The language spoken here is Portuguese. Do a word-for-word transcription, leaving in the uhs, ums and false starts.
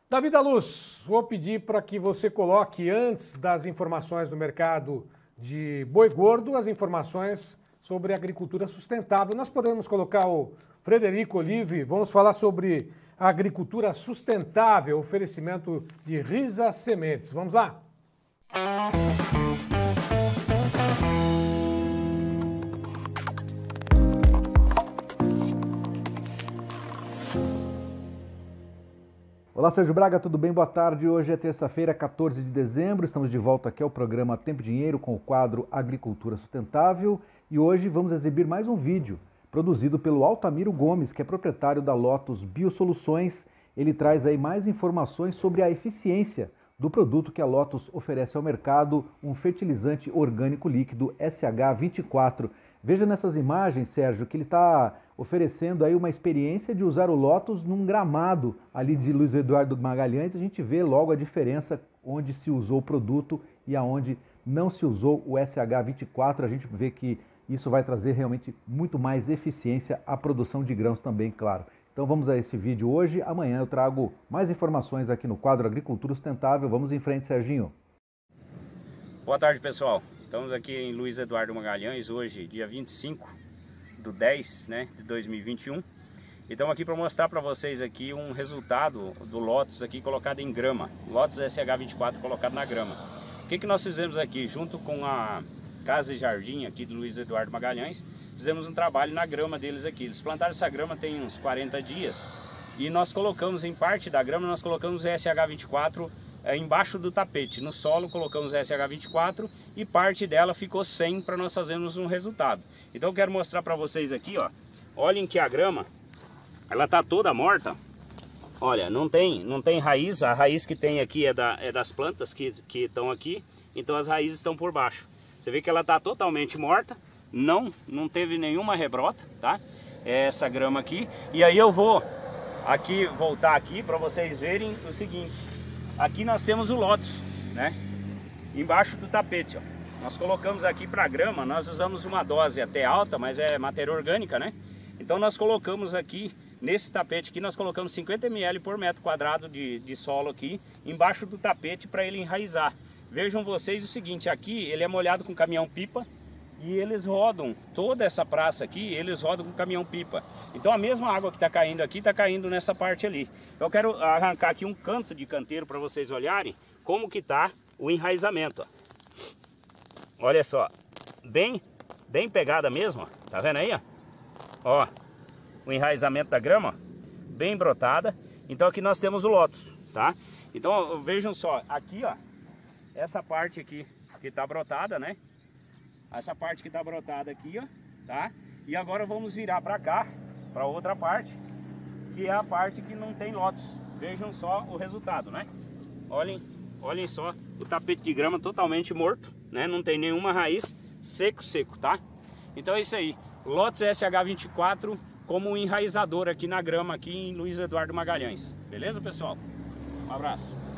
Davi da Luz, vou pedir para que você coloque, antes das informações do mercado de boi gordo, as informações sobre agricultura sustentável. Nós podemos colocar o Frederico Olive, vamos falar sobre a agricultura sustentável, oferecimento de Risa Sementes. Vamos lá? Olá, Sérgio Braga, tudo bem? Boa tarde. Hoje é terça-feira, quatorze de dezembro. Estamos de volta aqui ao programa Tempo e Dinheiro com o quadro Agricultura Sustentável. E hoje vamos exibir mais um vídeo produzido pelo Altamiro Gomes, que é proprietário da Lotus Biosoluções. Ele traz aí mais informações sobre a eficiência do produto que a Lotus oferece ao mercado, um fertilizante orgânico líquido S H vinte e quatro. Veja nessas imagens, Sérgio, que ele está oferecendo aí uma experiência de usar o Lotus num gramado ali de Luiz Eduardo Magalhães. A gente vê logo a diferença onde se usou o produto e aonde não se usou o S H vinte e quatro. A gente vê que isso vai trazer realmente muito mais eficiência à produção de grãos também, claro. Então vamos a esse vídeo hoje. Amanhã eu trago mais informações aqui no quadro Agricultura Sustentável. Vamos em frente, Serginho. Boa tarde, pessoal. Estamos aqui em Luiz Eduardo Magalhães, hoje, dia vinte e cinco do dez, né, de dois mil e vinte e um. E estamos aqui para mostrar para vocês aqui um resultado do Lotus aqui colocado em grama. Lotus S H vinte e quatro colocado na grama. O que, que nós fizemos aqui? Junto com a Casa e Jardim aqui de Luiz Eduardo Magalhães, fizemos um trabalho na grama deles aqui. Eles plantaram essa grama tem uns quarenta dias e nós colocamos em parte da grama, nós colocamos S H vinte e quatro é, embaixo do tapete. No solo colocamos S H vinte e quatro e parte dela ficou cem para nós fazermos um resultado. Então eu quero mostrar para vocês aqui, ó. Olhem que a grama, ela tá toda morta. Olha, não tem, não tem raiz. A raiz que tem aqui é, da, é das plantas que que estão aqui. Então as raízes estão por baixo. Você vê que ela tá totalmente morta. Não, não teve nenhuma rebrota, tá? É essa grama aqui. E aí eu vou aqui voltar aqui para vocês verem o seguinte. Aqui nós temos o Lotus, né? Embaixo do tapete, ó. Nós colocamos aqui para grama, nós usamos uma dose até alta, mas é matéria orgânica, né? Então nós colocamos aqui, nesse tapete aqui, nós colocamos cinquenta mililitros por metro quadrado de, de solo aqui, embaixo do tapete para ele enraizar. Vejam vocês o seguinte, aqui ele é molhado com caminhão-pipa e eles rodam, toda essa praça aqui, eles rodam com caminhão-pipa. Então a mesma água que está caindo aqui, está caindo nessa parte ali. Eu quero arrancar aqui um canto de canteiro para vocês olharem como que está o enraizamento, ó. Olha só, bem, bem pegada mesmo, ó. Tá vendo aí, ó? Ó, o enraizamento da grama, ó, bem brotada. Então aqui nós temos o Lotus, tá? Então vejam só, aqui, ó, essa parte aqui que tá brotada, né? Essa parte que tá brotada aqui, ó, tá? E agora vamos virar para cá, para outra parte, que é a parte que não tem Lotus. Vejam só o resultado, né? Olhem, olhem só o tapete de grama totalmente morto, né? Não tem nenhuma raiz, seco, seco, tá? Então é isso aí. Lotus S H vinte e quatro como um enraizador aqui na grama, aqui em Luiz Eduardo Magalhães. Beleza, pessoal? Um abraço.